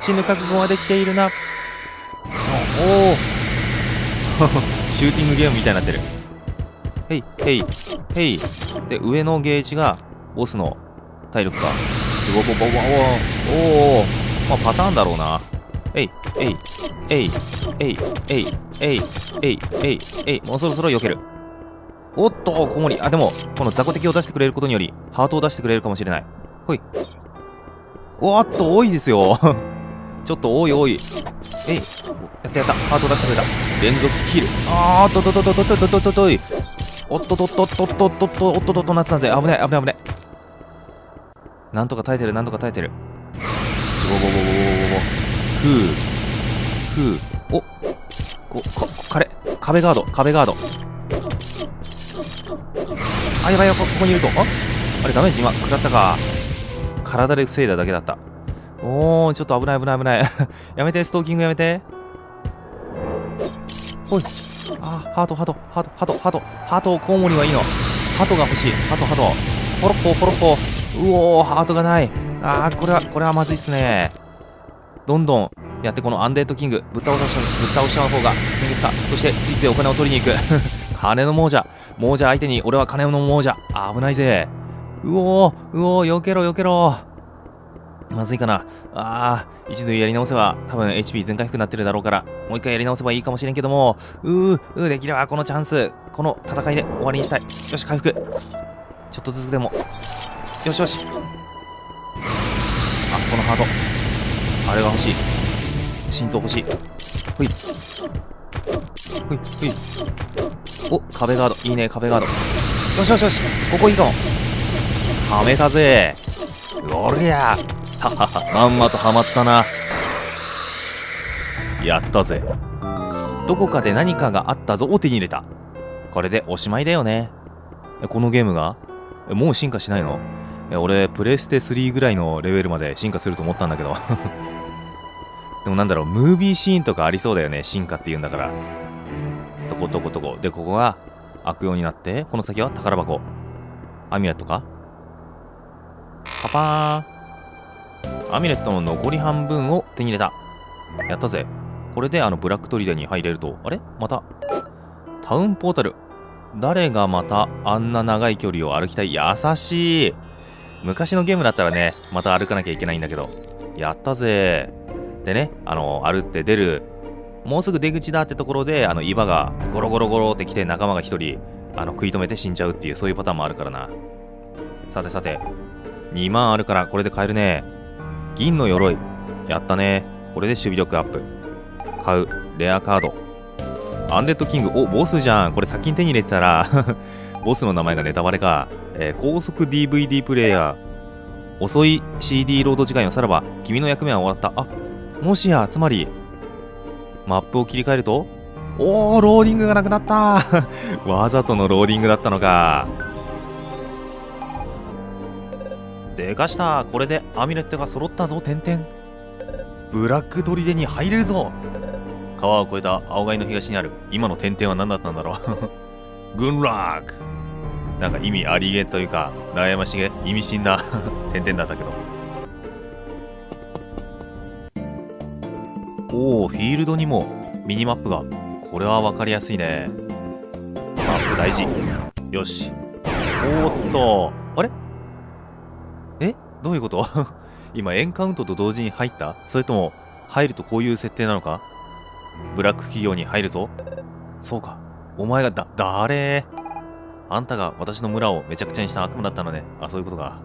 死ぬ覚悟はできているな。おおシューティングゲームみたいになってる。へいへいへい。で上のゲージがボスの体力か。おお、まあパターンだろうな。えいえいえいえいえいえいえいえいえい。もうそろそろ避ける。おっと小森。あ、でもこの雑魚敵を出してくれることによりハートを出してくれるかもしれない。ほい。おっと多いですよちょっと多い多い。えい、やったやった。ハート出してくれた。連続キル。あーっととととととととととい。おっととっとっとっとっとっとおっととっと夏だぜ。危ない危ない危ない。なんとか耐えてるなんとか耐えてる。ふうふう。お壁ガード壁ガード。あ、やばいよ、ここにいると。あれダメージ今食らったか。体で防いだだけだった。おー、ちょっと危ない危ない危ないやめて、ストーキングやめて。ほい。あ、ハートハートハートハートハートハート。コウモリはいいの。ハトが欲しい。ハトホロッホホロッホ。うおー、ハートがない。あー、これはまずいっすね。どんどんやって、このアンデッドキングぶっ倒した方が先月か。そしてついついお金を取りに行く金の亡者相手に俺は金の亡者。危ないぜ。うおー、避けろ避けろ。まずいかな。一度やり直せば多分 HP 全回復になってるだろうから、もう一回やり直せばいいかもしれんけども、できればこのチャンス、この戦いで終わりにしたい。よし、回復ちょっとずつでも。よしよし。あそこのハート、あれが欲しい。心臓欲しい。ほいほいほい。お、壁ガードいいね。壁ガード。よしよしよし、ここいいかも。はめたぜ。おりゃははは、まんまとハマったな。やったぜ。どこかで何かがあったぞを手に入れた。これでおしまいだよね。このゲームがもう進化しないの？俺プレステ3ぐらいのレベルまで進化すると思ったんだけどでもなんだろう、ムービーシーンとかありそうだよね、進化っていうんだから。とことことこで、ここが悪用になって、この先は宝箱。アミュレットか。パパーン。アミュレットの残り半分を手に入れた。やったぜ。これでブラックトリデに入れると。あれまたタウンポータル。誰がまたあんな長い距離を歩きたい。優しい。昔のゲームだったらね、また歩かなきゃいけないんだけど。やったぜ。でね、歩って出る、もうすぐ出口だってところで、岩がゴロゴロゴロってきて、仲間が一人食い止めて死んじゃうっていう、そういうパターンもあるからな。さてさて、2万あるからこれで買えるね。銀の鎧。やったね。これで守備力アップ。買う。レアカード。アンデッドキング。お、ボスじゃん。これ先に手に入れてたらボスの名前がネタバレか。高速 DVD プレイヤー。遅い CD ロード時間よ。さらば君の役目は終わった。あ、もしや、つまりマップを切り替えると、おー、ローディングがなくなったわざとのローディングだったのか。でかした。これでアミュレットが揃ったぞ。てんてん。ブラック砦に入れるぞ。川を越えた青貝の東にある。今の点々は何だったんだろうグンラック。なんか意味ありげというか悩ましげ、意味深な点々だったけど。おお、フィールドにもミニマップが。これは分かりやすいね。マップ大事。よし。おーっと、あれどういうこと今エンカウントと同時に入った？それとも入るとこういう設定なのか？ブラック企業に入るぞ。そうか、お前が誰？あんたが私の村をめちゃくちゃにした悪魔だったのね。あ、そういうことか。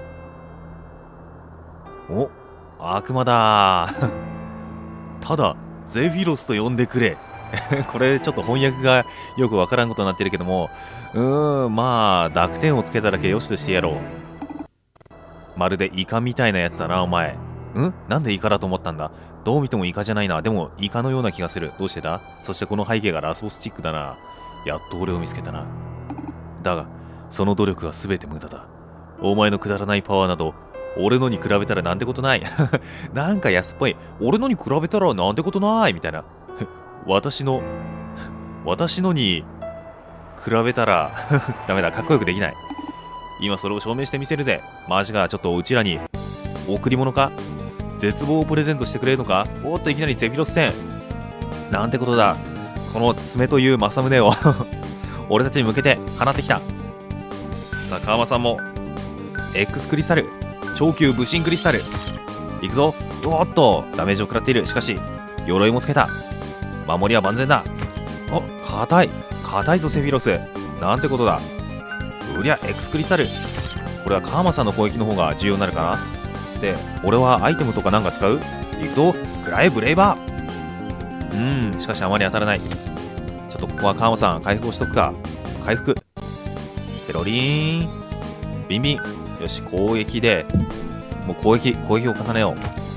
お、悪魔だただゼフィロスと呼んでくれこれちょっと翻訳がよくわからんことになってるけども、まあ濁点をつけただけよしとしてやろう。まるでイカみたいなやつだな、お前。なんでイカだと思ったんだ？どう見てもイカじゃないな。でもイカのような気がする。どうしてだ？そしてこの背景がラスボスチックだな。やっと俺を見つけたな。だがその努力は全て無駄だ。お前のくだらないパワーなど俺のに比べたらなんてことないなんか安っぽい。俺のに比べたらなんてことないみたいな私のに比べたらダメだ、かっこよくできない。今それを証明してみせるぜ。マジか。ちょっとうちらに贈り物か？ 絶望をプレゼントしてくれるのか。おっといきなりゼフィロス戦なんてことだ。この爪という正宗を俺たちに向けて放ってきた。さあ川間さんも X クリスタル、超級武神クリスタルいくぞ。おっとダメージを食らっている。しかし鎧もつけた。守りは万全だ。お、硬いぞセフィロス。なんてことだ。うりゃ X クリスタル。これは川間さんの攻撃の方が重要になるかな。で俺はアイテムとかなんか使う。いくぞ食らえブレイバー。しかしあまり当たらない。ちょっとここは川間さん回復をしとくか。回復ペロリーンビンビン。よし攻撃でもう攻撃を重ねよ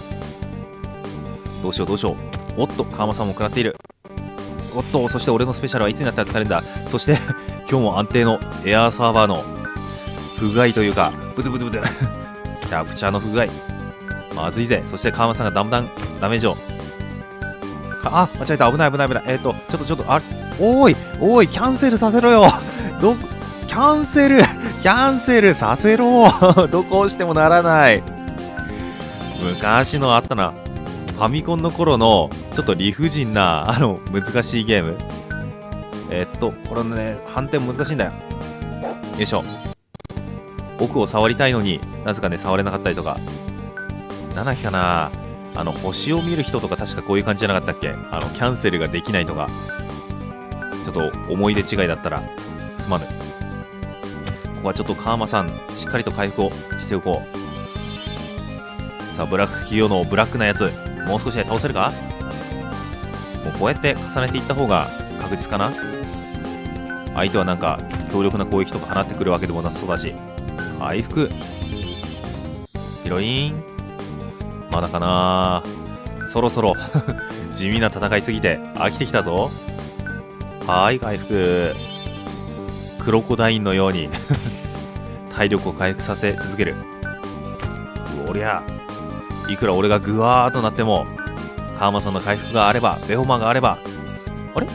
う。どうしよう。おっと川間さんも食らっている。おっとそして俺のスペシャルはいつになったら使えるんだ。そして今日も安定のエアーサーバーの不具合というかブツブツキャプチャーの不具合まずいぜ。そして川間さんがだんだんダメージを間違えた。危ない。ちょっとおいキャンセルさせろよキャンセルさせろどこ押してもならない。昔のあったな。ファミコンの頃のちょっと理不尽な難しいゲーム。これね反転難しいんだよ。よいしょ。奥を触りたいのになぜかね触れなかったりとか。なんだっけかな、星を見る人とか確かこういう感じじゃなかったっけ。キャンセルができないとか。ちょっと思い出違いだったらすまぬ。ここはちょっと川間さんしっかりと回復をしておこう。さあブラック企業のブラックなやつもう少しで倒せるか。もうこうやって重ねていった方が確実かな。相手はなんか強力な攻撃とか放ってくるわけでもなさそうだし。回復ヒロインまだかな。そろそろ地味な戦いすぎて飽きてきたぞ。回復クロコダインのように体力を回復させ続ける。おりゃいくら俺がグワーとなっても川間さんの回復があればベホマがあれば。あれ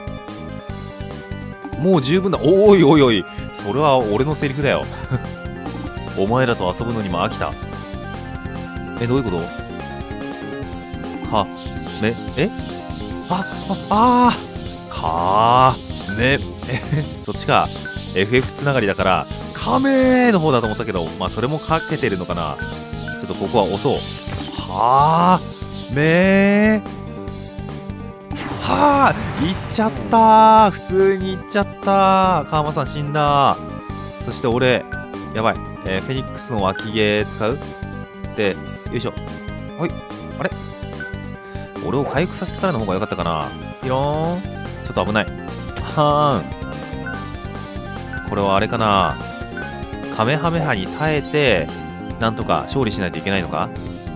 もう十分だ。おいそれは俺のセリフだよお前らと遊ぶのにも飽きた。どういうこと。そっちか。 FF つながりだからカメの方だと思ったけど、まあそれもかけてるのかな。ちょっとここは押そう。いっちゃったー。普通にいっちゃったー。川間さん死んだ。そして俺やばい。フェニックスの脇毛使うで、よいしょ。はい。あれ俺を回復させたらの方が良かったかな。ピローン。ちょっと危ない。これはあれかな。カメハメハに耐えてなんとか勝利しないといけないのか。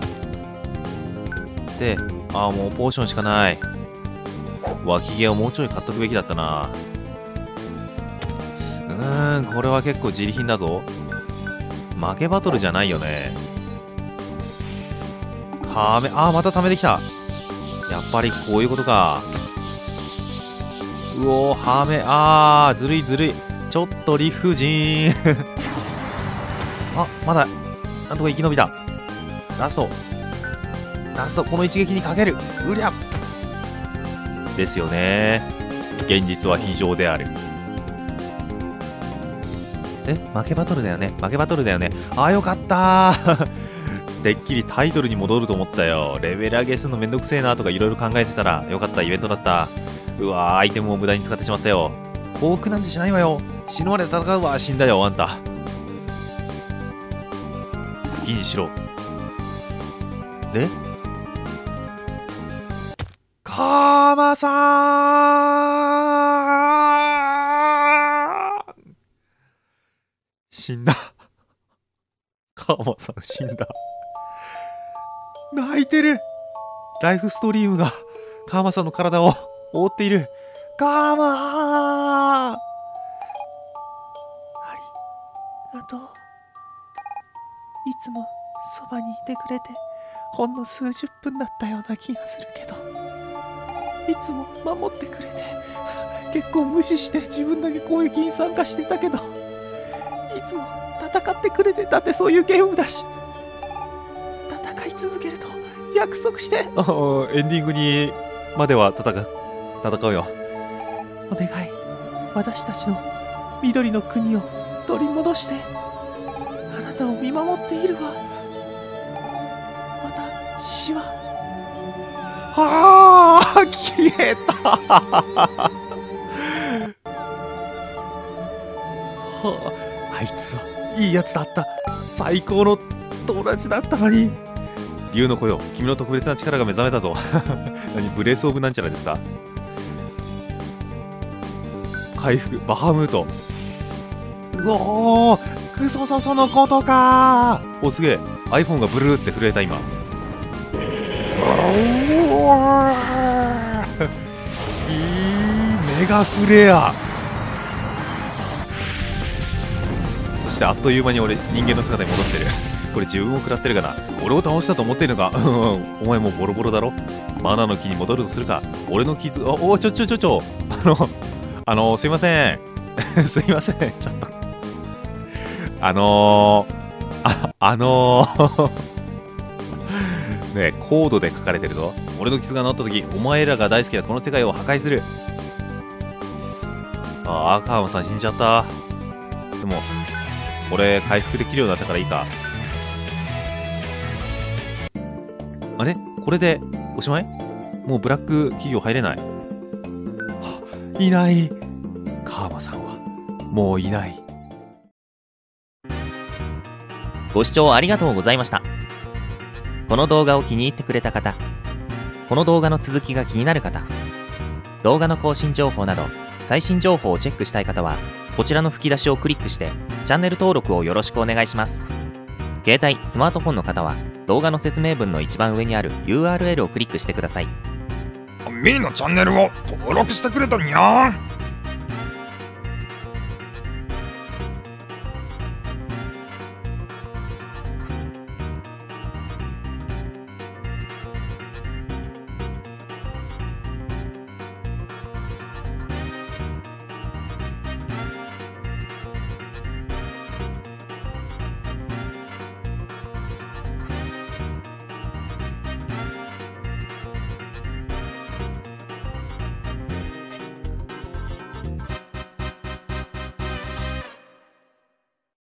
でもうポーションしかない。脇毛をもうちょい買っとくべきだったな。これは結構自利品だぞ。負けバトルじゃないよね。またためてきた。やっぱりこういうことか。ずるい。ちょっと理不尽まだなんとか生き延びた。ラストこの一撃にかける。うりゃですよね。現実は非常である。負けバトルだよね。よかったーてっきりタイトルに戻ると思ったよ。レベル上げするのめんどくせえなとかいろいろ考えてたらよかったイベントだった。うわーアイテムを無駄に使ってしまったよ。幸福なんてしないわよ。死ぬまで戦うわ。死んだよあんた。好きにしろ。で川間さん死んだ。川間さん死んだ。泣いてる。ライフストリームが川間さんの体を覆っている。川間ありがとう。いつもそばにいてくれてほんの数十分だったような気がするけど、いつも守ってくれて、結構無視して自分だけ攻撃に参加してたけど、いつも戦ってくれて、だってそういうゲームだし戦い続けると約束して。エンディングにまでは戦うよ。お願い、私たちの緑の国を取り戻して。あなたを見守っているわ。私は。はあ、消えた。はあ、あいつはいいやつだった。最高の友達だったのに。竜の子よ、君の特別な力が目覚めたぞ。何、ブレスオブなんちゃらですか。回復、バハムート。うおー、クソソソのことかー。お、すげえ。iPhone がブルーって震えた今。メガフレア。そしてあっという間に俺人間の姿に戻ってる。これ自分を食らってるかな。俺を倒したと思ってるのか。お前もうボロボロだろ。マナの木に戻るとするか。俺の傷、お、ちょすいません。すいません、ちょっとねえ、コードで書かれてるぞ。俺の傷が治った時、お前らが大好きなこの世界を破壊する。アーカームさん死んじゃった。でも俺回復できるようになったからいいか。あれ、これでおしまい？もうブラック企業入れない。いない。カーマさんはもういない。 ご視聴ありがとうございました。この動画を気に入ってくれた方、この動画の続きが気になる方、動画の更新情報など最新情報をチェックしたい方はこちらの吹き出しをクリックしてチャンネル登録をよろしくお願いします。携帯・スマートフォンの方は動画の説明文の一番上にある URL をクリックしてください。 みーのチャンネルを登録してくれたにゃーん。